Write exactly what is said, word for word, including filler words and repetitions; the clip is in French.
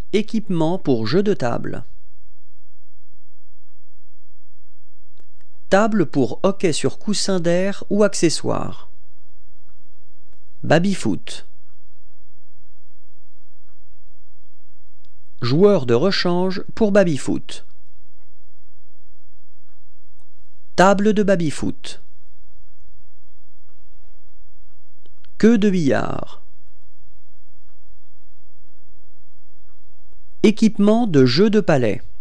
Équipement pour jeux de table. Table pour hockey sur coussin d'air ou accessoires. Baby-foot. Joueur de rechange pour baby-foot. Table de baby-foot. Queue de billard. Équipement de jeu de palais.